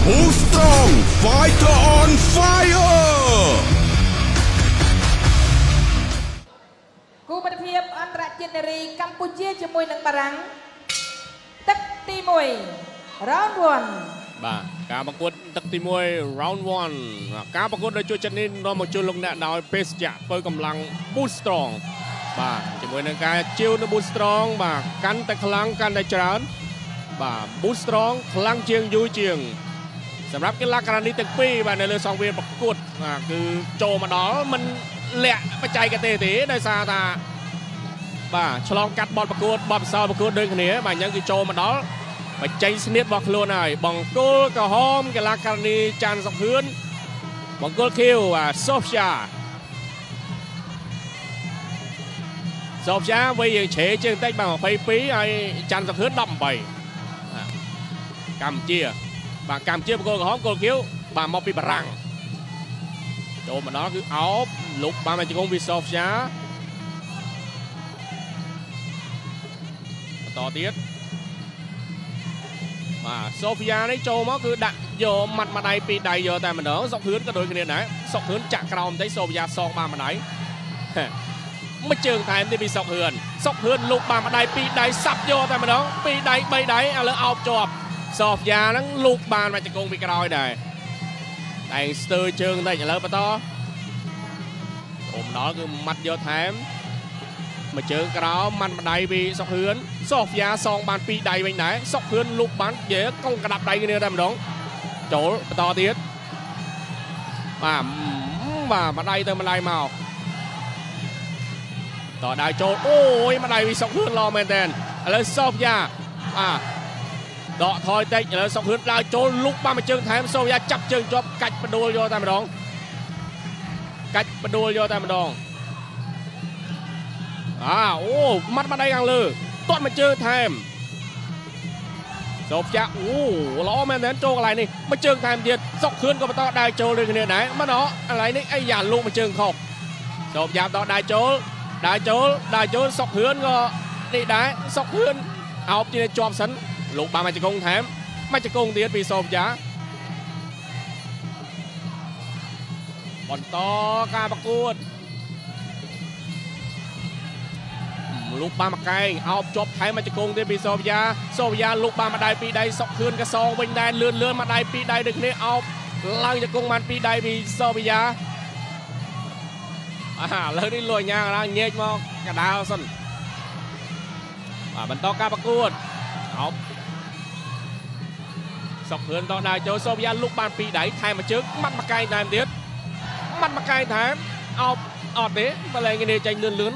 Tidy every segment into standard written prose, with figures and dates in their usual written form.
Boost Strong Fighter on Fire គូប្រភេទអន្តរជាតិនារីកម្ពុជាជាមួយនឹងបារាំងទឹកទី1 round 1 បាទការប្រកួតទឹកទី1 round 1ការប្រកួតដោយជួយចិត្តនេះនាំមកជួយលោកអ្នកដោយបេសជ្ជៈពើកម្លាំង Boost Strong បាទជាមួយនឹងការជៀវនៅ Boost Strong បាទកាន់តែខ្លាំងកាន់តែច្រើនបាទ Boost Strong ខ្លាំងជាងយូរជាងសម្រាប់កីឡាករនេះទាំងពីរបាទនៅលើសង្វៀនប្រកួតបាទគឺចូលមកដល់មិនលាក់បច្ចេកទេសទេដោយសារថាបាទឆ្លងកាត់បទប្រកួតបទពិសោធន៍ប្រកួតដូចគ្នាបាទអញ្ចឹងគឺចូលមកដល់បញ្ចេញស្នៀតរបស់ខ្លួនហើយបង្គោលក្រហមកីឡាករនេះចាន់សុកហឿនបង្គោលខៀវសូហ្វយ៉ាវ័យយើងជ្រេជាងតិចបាទ22ហើយចាន់សុកហឿន18កម្ពុជាបាទកម្ពុជាបង្គោលក្រហមគោលខៀវបាទមកពីបារាំងចូលមកដល់គឺអោបលុបបានមកជង្គង់ពីសូហ្វយ៉ាបន្តទៀតបាទសូហ្វីយ៉ានេះចូលមកគឺដាក់យកម៉ាត់ម្ដាយពីដៃយកតែម្ដងសុកហឿនក៏ដូចគ្នាដែរសុកហឿនចាក់ក្រោមបន្តិចសូហ្វីយ៉ាសងបានម្ដាយមួយជើងថែមនេះពីសុកហឿនលុបបានម្ដាយពីដៃសាប់យកតែម្ដងពីដៃ3ដៃឥឡូវអោបជាប់សូហ្វីយ៉ាហ្នឹងលុបបានមកជង្គង់ពីក្រោយដែរតែស្ទើរជើងបន្តិចឥឡូវបន្តអូមដល់គឺម៉ាត់យកថែមមួយជើងក្រោមម៉ាត់ម្ដាយពីសុកហឿនសូហ្វីយ៉ាសងបាន2ដៃវិញដែរសុកហឿនលុបបានកុងក្តាប់ដៃគ្នាតែម្ដងចូលបន្តទៀតបាទម្ដាយទៅម្ដាយមកតដៃចូលអូយម្ដាយពីសុកហឿនល្អមែនតើឥឡូវសូហ្វីយ៉ាដកថយតិចឥឡូវសុកហឿនដើរចូលលុបបានមួយជើងថែមសូហ្វីយ៉ាចាប់ជើងជាប់កាច់បដួលយកតែម្ដងអូម៉ាត់ម្ដាយខាងលើទាត់មួយជើងថែមសូហ្វីយ៉ាអូល្អមែនតើចូលកន្លែងនេះមួយជើងថែមទៀតសុកហឿនក៏បន្តដើរចូលដូចគ្នាដែរមកដល់កន្លែងនេះអីយ៉ាលូកមួយជើងខុសសូហ្វីយ៉ាបន្តដើរចូលសុកហឿនក៏នេះដែរសុកហឿនអោបជាជាប់សិនលោកបានមកជង្គង់ថែមមកជង្គង់ទៀតពីសូហ្វីយ៉ាបន្តការប្រកួតលុបបានមកកែងអោបជាប់ថែមមកជង្គង់ទៀតពីសូហ្វីយ៉ាលុបបានម្ដាយ2ដៃសុកហឿនក៏សងវិញដែរលឿនម្ដាយ2ដៃដូចគ្នាអោបឡើងជង្គង់បាន2ដៃពីសូហ្វីយ៉ាឥឡូវនេះលួយញ៉ាឡើងញែកមកកដាលសិនបាទបន្តការប្រកួតអោបសុកហឿនតដើរចូលសូហ្វីយ៉ាលុបបាន2ដៃថែមមួយជើងម៉ាត់មកកែងថែមទៀតអោបអត់ទេបលែងគ្នាចាញ់លឿន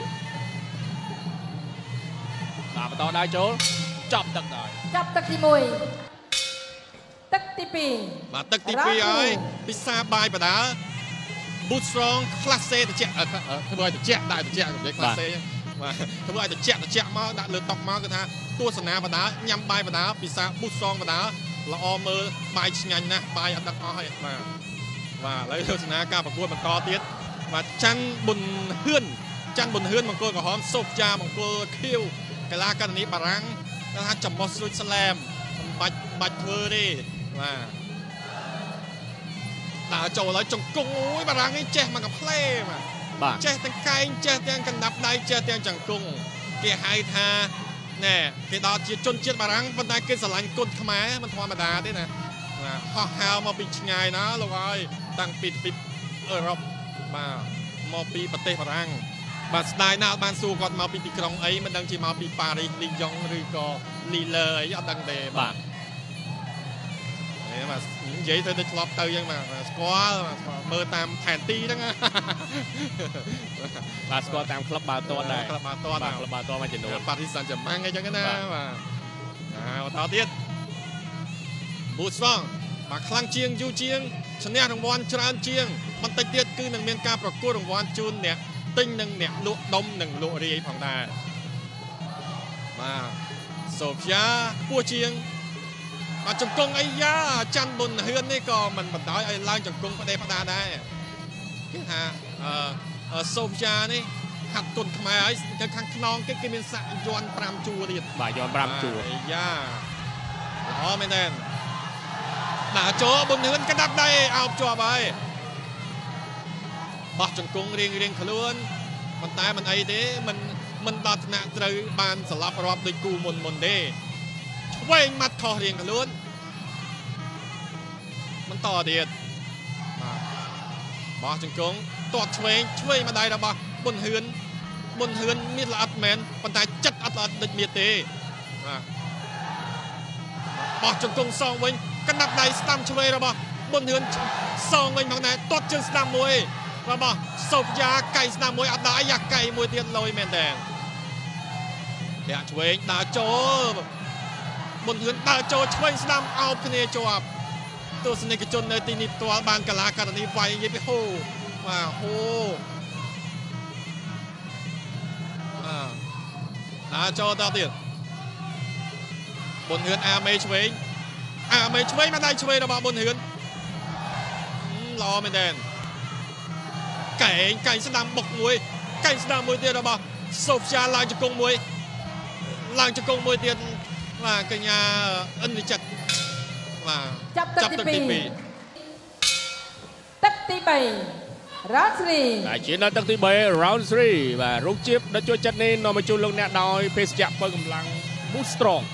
បាទបន្តដើរចូលចប់ទឹកហើយចាប់ទឹកទី1ទឹកទី2 បាទទឹកទី2ហើយពិសាបាយបដា Boost Strong ក្លាសេត្រជាក់ធ្វើឲ្យត្រជាក់ដាក់ត្រជាក់និយាយក្លាសេបាទធ្វើឲ្យត្រជាក់មកដាក់លើតុមកគឺថាទស្សនាបដាញ៉ាំបាយបដាពិសា Boost Strong បដាល្អមើលបាយឆ្ងាញ់ណាស់បាយអត់ដឹកអស់ហើយបាទឥឡូវទស្សនាការប្រកួតបន្តទៀតបាទច័ន្ទប៊ុនហឿនបង្គោលក្រហមសូហ្វីយ៉ាបង្គោលខៀវកីឡាករនេះបារាំងថាចំបោះស្រួចស្លែមបាច់ធ្វើទេបាទដើរចូលហើយចង្គង់អូយបារាំងនេះចេះមកកាផ្លេបាទចេះទាំងកែងចេះទាំងកណ្ដាប់ដៃចេះទាំងចង្គង់គេហៅថាណែគេដល់ជាជនជាតិបារាំងប៉ុន្តែគេស្រឡាញ់គុណខ្មែរមិនធម្មតាទេណាហោះហើរមកពីឆ្ងាយណាលោកអើយតាំងពីទ្វីបអឺរ៉ុបបាទមកពីប្រទេសបារាំងបាទស្ដាយណាស់បានសួរគាត់មកពីទីក្រុងអីមិនដឹងជាមកពីប៉ារីសលីយ៉ុងឬក៏លីលើអីអត់ដឹងទេបាទបាទនិយាយទៅឆ្លប់ទៅយ៉ាងបាទស្គាល់មើលតាមផែនទីហ្នឹងបាទស្គាល់តាមក្លឹបបាល់ទាត់ដែរក្លឹបបាល់ទាត់មួយចំនួនប៉ារីសសាន់ហ្សឺម៉ាំងអីចឹងណាបាទបន្តទៀត Boost Strong បាទខ្លាំងជាងយូរជាងឈ្នះរង្វាន់ច្រើនជាងបន្តិចទៀតគឺនឹងមានការប្រកួតរង្វាន់ជូនអ្នកទិញនិងអ្នកលក់ដុំនិងលក់រាយផងដែរបាទសូហ្វីយ៉ាខ្ពស់ជាងបាទជង្គង់អីយ៉ាច័ន្ទប៊ុនហឿននេះក៏មិនបណ្ដោយឲ្យឡើងជង្គង់ផ្ដេសផ្ដាដែរគេថាសូហ្វីយ៉ានេះហាត់គុណខ្មែរហើយទៅខាងខ្នងគេមានសាក់យន់5ជួរទៀតបាទយន់5ជួរអីយ៉ាល្អមែនទេ Đã cho bùn hươn cái đắp đây áo cho bài bác chân cung riêng luôn mình tay mình ấy thế mình đặt nạn trời bàn sả lạp rộp đôi cù môn đê quay mặt khó riêng luôn mình to điệt bác chân cung toát chuối mà đây là bác bùn hươn miết là ắt mến mình tay chất ắt là địch miệt tế bác chân cung xong với cái đắp đây stam chuối rồi bác bùn hươn xong với bằng này toát chân stam mùi và bỏ sộp giá cây stam mùi ắt đã giặc cây mùi tiền lôi mẹn đèn dạ chuối đã cho bùn hươn đã cho chuối stam áo cái này cho tôi xin cái chôn nơi tin nịp tòa bàn cả lá cả này vay như cái hồ mà hồ đã cho tao tiền bùn hươn mê chuối mà đây chuối là bỏ bùn hươn lo mẹn đèn cảnh stam bọc muối cảnh stam muối tiền là bỏ sộp giá lang cho công muối tiền là cái nhà ân thì chặt là chấp tắc tivi tắc tí 7 round 3 đại chiến ở tắc tí 7 round 3 và rút chip đã cho chân nên nó mới chôn lưng nè đòi pace chạm vớiកម្លាំង Boost Strong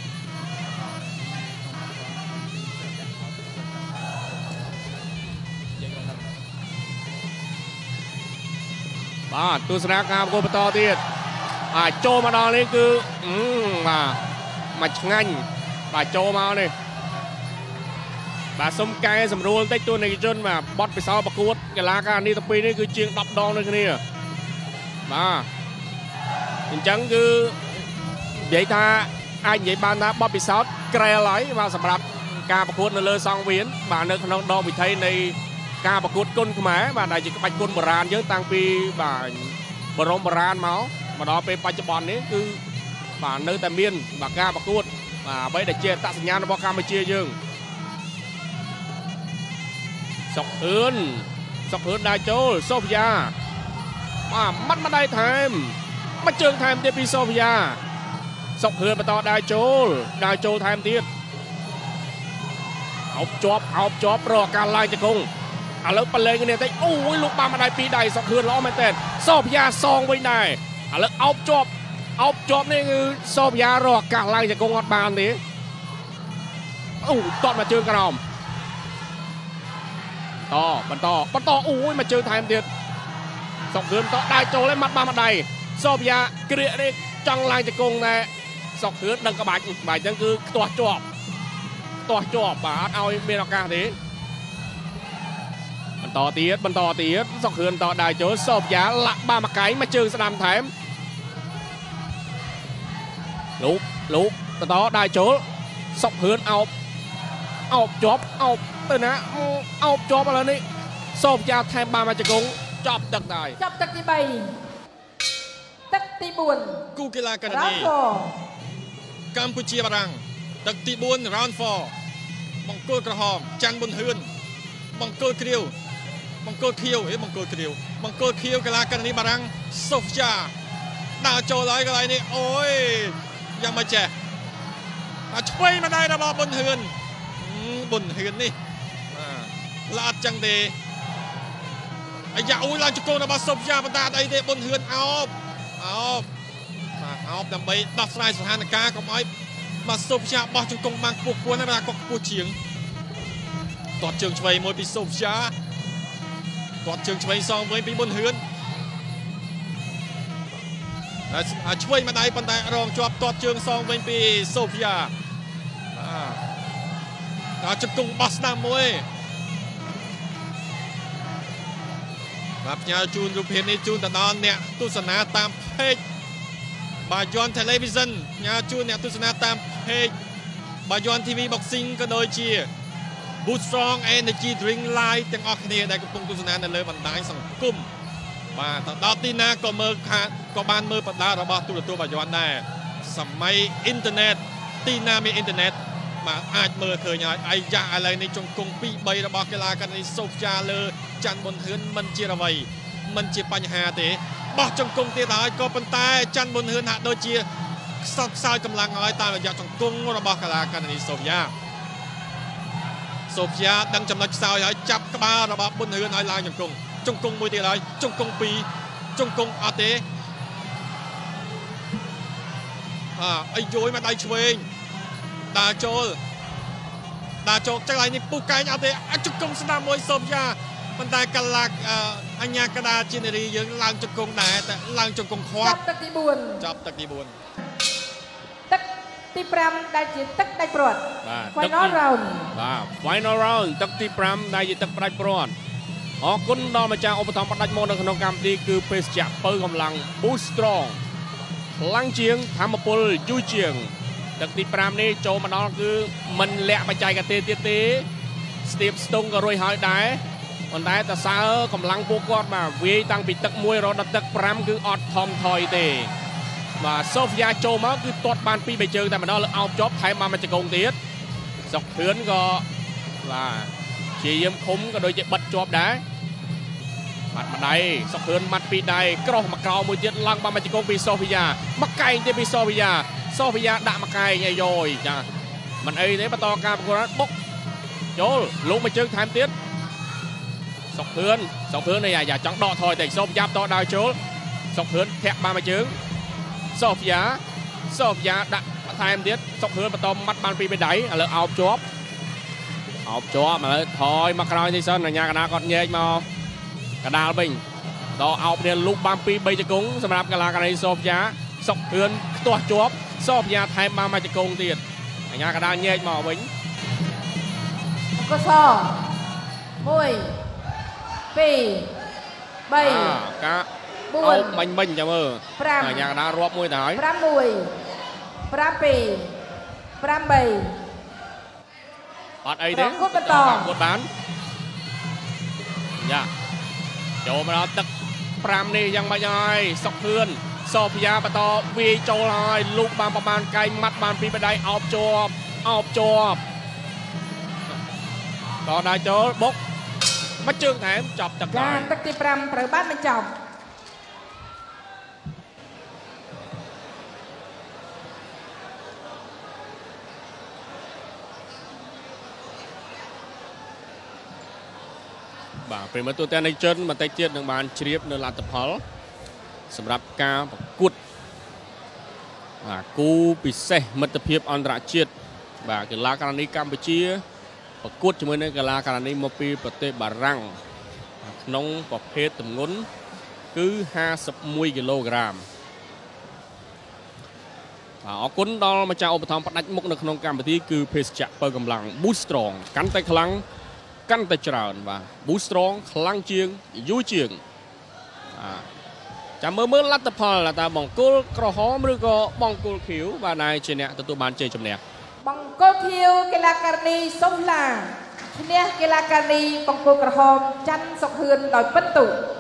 បាទទស្សនាការប្រកួតបន្តទៀតចូលមកដល់នេះគឺបាទមកឆ្ងាញ់បាទចូលមកនេះបាទសុំកែសម្រួលបន្តិចទូនាយកជនបាទបត់ពិសោធន៍ប្រកួតកីឡាករនេះទៅពីនេះគឺជាង10ដងដូចគ្នាបាទអញ្ចឹងគឺនិយាយថាអាចនិយាយបានថាបត់ពិសោធន៍ក្រែលហើយបាទសម្រាប់ការប្រកួតនៅលើសង្វៀនបាទនៅក្នុងដងវិថីនៃការប្រកួតគុនខ្មែរបាទដែលជាក្បាច់គុនបុរាណយើងតាំងពីបាទបរមបុរាណមកដល់ពេលបច្ចុប្បន្ននេះគឺបាទនៅតែមានបាទការប្រកួតបាទអ្វីដែលជាអត្តសញ្ញាណរបស់កម្ពុជាយើងសុកហឿនដើរចូលសូហ្វីយ៉ាបាទម៉ាត់ម្ដាយថែមមកជើងថែមទៀតពីសូហ្វីយ៉ាសុកហឿនបន្តដើរចូលថែមទៀតអោបជាប់រកការឡើងជង្គង់ឥឡូវប្រឡែងគ្នាតិចអូយលោកបានម្ដាយពីរដៃសុកហឿនល្អមែនតើសូហ្វីយ៉ាសងវិញដែរឥឡូវអោបជាប់នេះគឺសូហ្វីយ៉ារកការឡើងជង្គង់អត់បានទេអូតតមកជើងក្រោមបន្តអូយមកជើងថែមទៀតសុកហឿនតដើរចូលឯម៉ាត់បានម្ដាយសូហ្វីយ៉ាក្រៀកនេះចង់ឡើងជង្គង់ដែរសុកហឿនដឹងក្បាច់បាទអញ្ចឹងគឺខ្ទាស់ជាប់បាទអត់ឲ្យមានឱកាសទេបន្តទៀតសុកហឿនតដើរចូលសូហ្វីយ៉ាលាក់បានមួយកៃមកជើងស្ដាំថែមលោកបន្តដើរចូលសុកហឿនអោបជាប់ទៅណាអោបជាប់ឥឡូវនេះសូហ្វីយ៉ាថែមបានមកជង្គង់ចាប់ទឹកដែរចាប់ទឹកទី3ទឹកទី4 គូកីឡាករនេះកម្ពុជាបារាំងទឹកទី4 round 4បង្គោលក្រហមច័ន្ទប៊ុនហឿនបង្គោលខៀវកីឡាករនេះបារាំងសូហ្វីយ៉ាដើរចូលហើយកន្លែងនេះអូយយ៉ាងមិនចេះឆ្វេងមកដែររបស់ប៊ុនហឿននេះឡាត់ចឹងទេអាយ៉ាអូយឡើងជង្គង់របស់សូហ្វីយ៉ាបន្តអីទេប៊ុនហឿនអោបដើម្បីដោះស្រាយស្ថានភាពកុំឲ្យបាទសូហ្វីយ៉ាបោះជង្គង់បានខ្ពស់ណាស់បាទគាត់ខ្ពស់ជាងតតជើងឆ្វេងមួយពីសូហ្វីយ៉ាគាត់ជើងឆ្វេងសងវិញពីប៊ុនហឿនឆ្វេងម្ដាយប៉ុន្តែរងជាប់តតជើងសងវិញពីសូហ្វីយ៉ាជង្គង់បោះស្ដាំមួយបាទផ្ញើជូនរូបភាពនេះជូនទៅដល់អ្នកទស្សនាតាម page បាទយ័ន្ត television ផ្ញើជូនអ្នកទស្សនាតាម page បាទយ័ន្ត TV boxing ក៏ដូចជា Boost Strong Energy Drink Live ទាំងអស់គ្នាដែលកំពុងទស្សនានៅលើបណ្ដាញសង្គមបាទទៅដល់ទីណាក៏បានមើលបណ្ដារបស់ទូរទស្សន៍បាទយ័ន្តដែរសម័យអ៊ីនធឺណិតទីណាមានអ៊ីនធឺណិតបាទអាចមើលឃើញហើយអាយ៉ាឥឡូវនេះជង្គង់2 3របស់កីឡាករនេះសូហ្វីយ៉ាលើច័ន្ទប៊ុនហឿនមិនជាអ្វីមិនជាបញ្ហាទេបោះជង្គង់ទៀតហើយក៏ប៉ុន្តែច័ន្ទប៊ុនហឿនហាក់ដូចជាខ្សោយកម្លាំងហើយតាមរយៈជង្គង់របស់កីឡាករនេះសូហ្វីយ៉ាសូហ្វីយ៉ាដឹងចំណុចខ្សោយហើយចាប់ក្បាលរបស់ប៊ុនរឿនឲ្យឡើងជង្គង់ជង្គង់មួយទៀតហើយជង្គង់ពីរជង្គង់អត់ទេអីយយមកដៃឆ្វេងដើរចូលចឹងហើយនេះពុះកែងអត់ទេជង្គង់ស្ដាំមួយសូហ្វីយ៉ាប៉ុន្តែកាឡាក់អញ្ញាកដាជានារីយើងឡើងជង្គង់ដែរតែឡើងជង្គង់ខ្វាត់ចាប់ទឹកទី4 ចាប់ទឹកទី4 ទឹកទី5ដែលជាទឹកដាច់ព្រាត់ Final round បាទ Final round ទឹកទី5ដែលជាទឹកផ្ដាច់ព្រាត់អរគុណដល់ម្ចាស់ឧបត្ថម្ភផ្ដាច់មកនៅក្នុងកម្មវិធីគឺភេសជ្ជៈពៅកម្លាំង Boost Strong ខ្លាំងជាងធម្មពលយូរជាងទឹកទី5នេះចូលមកដល់គឺមិនលាក់បច្ចេកទេសទៀតទេស្ទាបស្ទង់ក៏រួចហើយដែរប៉ុន្តែតសើកម្លាំងពួកគាត់បាទវាយតាំងពីទឹក1រហូតដល់ទឹក5គឺអត់ថមថយទេបាទសូហ្វីយ៉ាចូលមកគឺទាត់បាន2 3ជើងតែម្ដងលើអោបជាប់ថែមបានមួយជង្គង់ទៀតសុកធឿនក៏បាទជាយាមឃុំក៏ដូចជាបិទជាប់ដែរបាត់ម្ដាយសុកធឿនម៉ាត់ពីដៃក្រោះមកក្រោមួយទៀតឡើងបានមួយជង្គង់ពីសូហ្វីយ៉ាមកកែងទៀតពីសូហ្វីយ៉ាដាក់មកកែងអាយយចាមិនអីទេបន្តការប្រកួតបុកចូលលោកមួយជើងថែមទៀតសុកធឿននេះអាយ៉ាចង់ដកថយតែសូហ្វីយ៉ាតដើរចូលសុកធឿនធាក់បានមួយជើងសូហ្វីយ៉ាដាក់ថែមទៀតសុកធឿនបន្តម៉ាត់បានពីបេដៃឥឡូវអោបជាប់ឥឡូវថយមកក្រោយនេះសិនអញ្ញាកណ្ដាលគាត់ញែកមកកណ្ដាលវិញដល់អោបនេះលូកបាន2 3ជង្គង់សម្រាប់កីឡាករសូហ្វីយ៉ាសុកធឿនខ្ទាស់ជាប់សូហ្វីយ៉ាថែមបានមួយជង្គង់ទៀតអញ្ញាកណ្ដាលញែកមកវិញកស1 2 3 កា4អោបមិញចាំមើលអញ្ញាកណ្ដាលរាប់មួយទៅហើយ 6 7 8 អត់អីទេបន្តបានយ៉ាចូលមកដល់ទឹក5នេះយ៉ាងម៉េចហើយសុកធឿនសូហ្វីយ៉ាបន្តវាយចូលហើយលូកបានប្រមាណកែងម៉ាត់បានពីបដៃអោបជាប់តដើរចូលបុកមកជើងថែមចប់ទឹកហើយទឹកទី5ត្រូវបានបញ្ចប់បាទប្រិមត្តទូទាំងនៃជនបន្តិចទៀតនឹងបានជ្រាបនៅលទ្ធផលសម្រាប់ការប្រកួតគូពិសេសមិត្តភាពអន្តរជាតិបាទកីឡាករនីកម្ពុជាប្រកួតជាមួយនឹងកីឡាករនីមកពីប្រទេសបារាំងក្នុងប្រភេទទម្ងន់គឺ51គីឡូក្រាមបាទអរគុណដល់ម្ចាស់ឧបត្ថម្ភផ្ដាច់មុខនៅក្នុងកម្មវិធីគឺភេសជ្ជៈពៅកម្លាំង Boost Strong កាន់តែខ្លាំងកាន់តែច្រើនបាទ Boost Strong ខ្លាំងជាងយូរជាងចាំមើលលទ្ធផលតើបង្គោលក្រហមឬក៏បង្គោលខៀវបាទដែលជាអ្នកទទួលបានជ័យជំនះបង្គោលខៀវកីឡាករនីសុំឡាឈ្នះកីឡាករនីបង្គោលក្រហមច័ន្ទសុខហឿនដោយពិន្ទុ